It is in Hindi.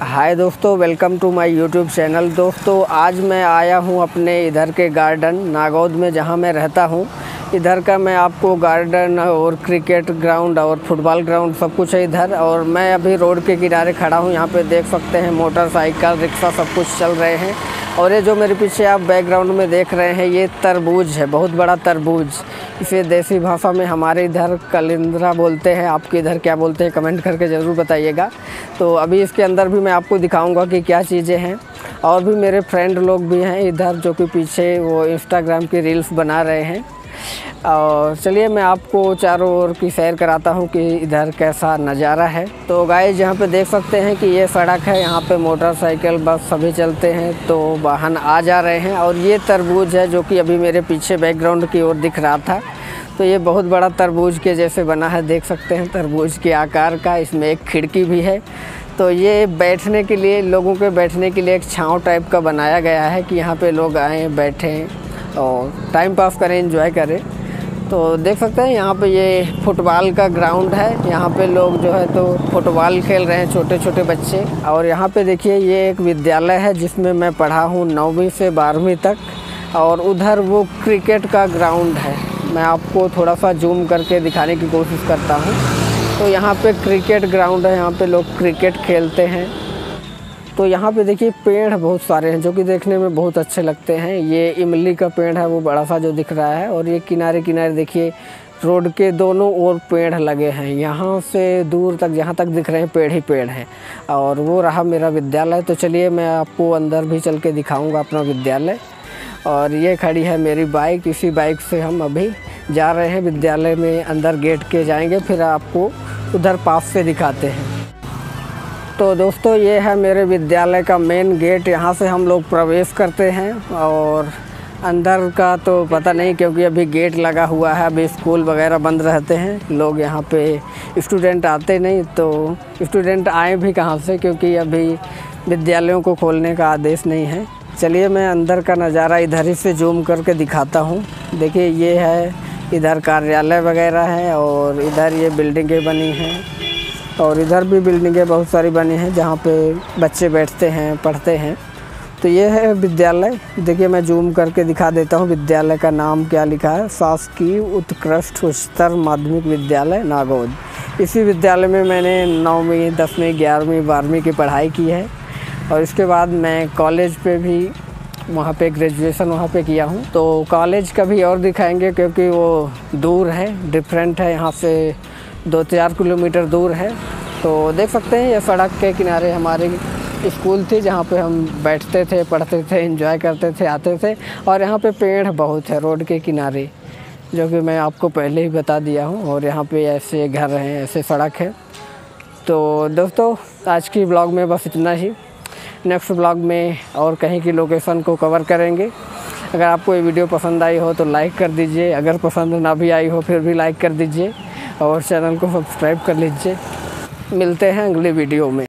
हाय दोस्तों, welcome to my YouTube channel. दोस्तों आज मैं आया हूँ अपने इधर के गार्डन नागौद में, जहाँ मैं रहता हूँ। इधर का मैं आपको गार्डन और क्रिकेट ग्राउंड और फुटबॉल ग्राउंड सब कुछ है इधर। और मैं अभी रोड के किनारे खड़ा हूँ। यहाँ पे देख सकते हैं मोटरसाइकिल, रिक्शा सब कुछ चल रहे हैं। और ये जो मेरे पीछे आप बैकग्राउंड में देख रहे हैं, ये तरबूज है, बहुत बड़ा तरबूज। इसे देसी भाषा में हमारे इधर कलिंद्रा बोलते हैं। आपके इधर क्या बोलते हैं कमेंट करके ज़रूर बताइएगा। तो अभी इसके अंदर भी मैं आपको दिखाऊंगा कि क्या चीज़ें हैं। और भी मेरे फ्रेंड लोग भी हैं इधर, जो कि पीछे वो इंस्टाग्राम की रील्स बना रहे हैं। और चलिए मैं आपको चारों ओर की सैर कराता हूँ कि इधर कैसा नज़ारा है। तो गाइस यहाँ पे देख सकते हैं कि ये सड़क है, यहाँ पे मोटरसाइकिल बस सभी चलते हैं, तो वाहन आ जा रहे हैं। और ये तरबूज है जो कि अभी मेरे पीछे बैकग्राउंड की ओर दिख रहा था। तो ये बहुत बड़ा तरबूज के जैसे बना है, देख सकते हैं तरबूज के आकार का। इसमें एक खिड़की भी है। तो ये बैठने के लिए, लोगों के बैठने के लिए एक छाँव टाइप का बनाया गया है कि यहाँ पे लोग आएँ, बैठें और टाइम पास करें, एंजॉय करें। तो देख सकते हैं यहाँ पे ये फुटबॉल का ग्राउंड है। यहाँ पे लोग जो है तो फुटबॉल खेल रहे हैं, छोटे छोटे बच्चे। और यहाँ पे देखिए ये एक विद्यालय है जिसमें मैं पढ़ा हूँ 9वीं से 12वीं तक। और उधर वो क्रिकेट का ग्राउंड है। मैं आपको थोड़ा सा जूम करके दिखाने की कोशिश करता हूँ। तो यहाँ पे क्रिकेट ग्राउंड है, यहाँ पे लोग क्रिकेट खेलते हैं। तो यहाँ पे देखिए पेड़ बहुत सारे हैं जो कि देखने में बहुत अच्छे लगते हैं। ये इमली का पेड़ है, वो बड़ा सा जो दिख रहा है। और ये किनारे किनारे देखिए रोड के दोनों ओर पेड़ लगे हैं। यहाँ से दूर तक जहाँ तक दिख रहे हैं पेड़ ही पेड़ हैं। और वो रहा मेरा विद्यालय। तो चलिए मैं आपको अंदर भी चल के दिखाऊँगा अपना विद्यालय। और ये खड़ी है मेरी बाइक, इसी बाइक से हम अभी जा रहे हैं विद्यालय में। अंदर गेट के जाएंगे, फिर आपको उधर पास से दिखाते हैं। तो दोस्तों ये है मेरे विद्यालय का मेन गेट। यहाँ से हम लोग प्रवेश करते हैं। और अंदर का तो पता नहीं, क्योंकि अभी गेट लगा हुआ है। अभी स्कूल वगैरह बंद रहते हैं, लोग यहाँ पे स्टूडेंट आते नहीं। तो स्टूडेंट आए भी कहाँ से, क्योंकि अभी विद्यालयों को खोलने का आदेश नहीं है। चलिए मैं अंदर का नज़ारा इधर ही से जूम करके दिखाता हूँ। देखिए ये है, इधर कार्यालय वगैरह है और इधर ये बिल्डिंगें बनी हैं। और इधर भी बिल्डिंगें बहुत सारी बनी हैं जहाँ पे बच्चे बैठते हैं, पढ़ते हैं। तो ये है विद्यालय। देखिए मैं जूम करके दिखा देता हूँ विद्यालय का नाम क्या लिखा है, शासकीय उत्कृष्ट उच्चतर माध्यमिक विद्यालय नागौद। इसी विद्यालय में मैंने 9वीं, 10वीं, 11वीं, 12वीं की पढ़ाई की है। और इसके बाद मैं कॉलेज पे भी वहाँ पे ग्रेजुएशन वहाँ पे किया हूँ। तो कॉलेज का भी और दिखाएंगे, क्योंकि वो दूर है, डिफरेंट है, यहाँ से 2-4 किलोमीटर दूर है। तो देख सकते हैं ये सड़क के किनारे हमारी स्कूल थी, जहाँ पे हम बैठते थे, पढ़ते थे, एंजॉय करते थे, आते थे। और यहाँ पे पेड़ बहुत है रोड के किनारे, जो कि मैं आपको पहले ही बता दिया हूँ। और यहाँ पे ऐसे घर हैं, ऐसे सड़क है। तो दोस्तों आज की ब्लॉग में बस इतना ही। नेक्स्ट ब्लॉग में और कहीं की लोकेशन को कवर करेंगे। अगर आपको ये वीडियो पसंद आई हो तो लाइक कर दीजिए। अगर पसंद ना भी आई हो फिर भी लाइक कर दीजिए। और चैनल को सब्सक्राइब कर लीजिए। मिलते हैं अगले वीडियो में।